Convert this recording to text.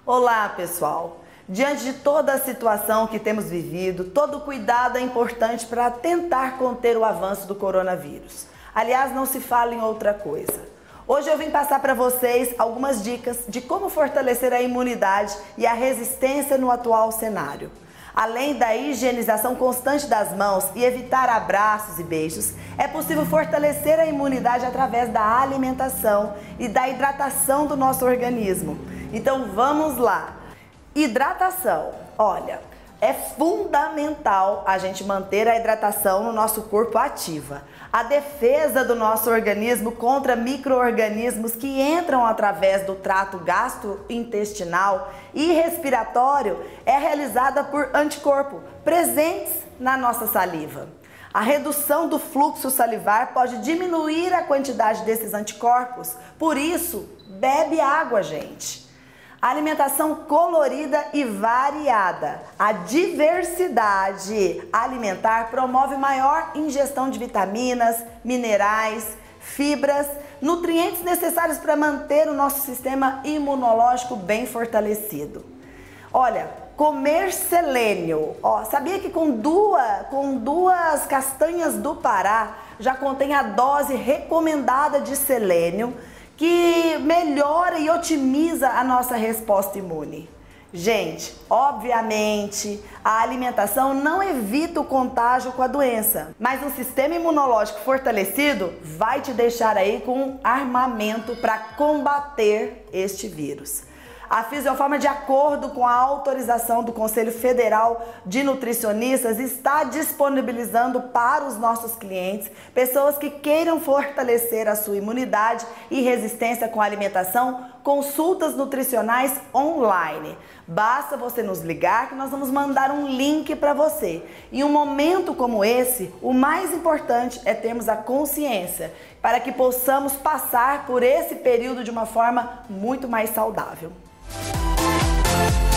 Olá, pessoal! Diante de toda a situação que temos vivido, todo cuidado é importante para tentar conter o avanço do coronavírus. Aliás, não se fala em outra coisa. Hoje eu vim passar para vocês algumas dicas de como fortalecer a imunidade e a resistência no atual cenário. Além da higienização constante das mãos e evitar abraços e beijos, é possível fortalecer a imunidade através da alimentação e da hidratação do nosso organismo. Então vamos lá! Hidratação. Olha, é fundamental a gente manter a hidratação no nosso corpo ativa. A defesa do nosso organismo contra micro-organismos que entram através do trato gastrointestinal e respiratório é realizada por anticorpos presentes na nossa saliva. A redução do fluxo salivar pode diminuir a quantidade desses anticorpos, por isso, bebe água, gente. Alimentação colorida e variada. A diversidade alimentar promove maior ingestão de vitaminas, minerais, fibras, nutrientes necessários para manter o nosso sistema imunológico bem fortalecido. Olha, comer selênio. Sabia que com duas castanhas do Pará já contém a dose recomendada de selênio, que melhora e otimiza a nossa resposta imune. Gente, obviamente, a alimentação não evita o contágio com a doença, mas um sistema imunológico fortalecido vai te deixar aí com um armamento para combater este vírus. A Fisiofarma, de acordo com a autorização do Conselho Federal de Nutricionistas, está disponibilizando para os nossos clientes, pessoas que queiram fortalecer a sua imunidade e resistência com a alimentação, consultas nutricionais online. Basta você nos ligar que nós vamos mandar um link para você. Em um momento como esse, o mais importante é termos a consciência para que possamos passar por esse período de uma forma muito mais saudável.